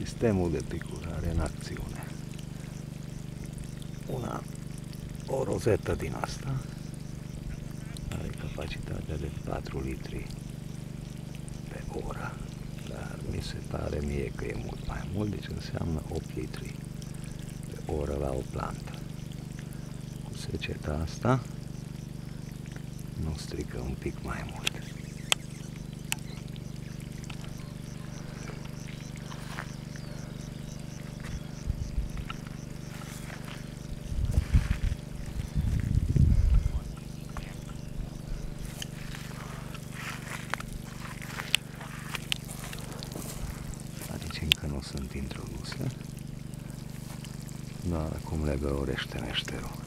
Sistemul de picurare în acțiune. O rozetă din asta are capacitatea de 4 litri pe oră, dar mi se pare mie că e mult mai mult, deci înseamnă 8 litri pe oră la o plantă. Cu seceta asta nu strică un pic mai mult. Aici încă nu sunt introduse, dar acum le găurește meșterul.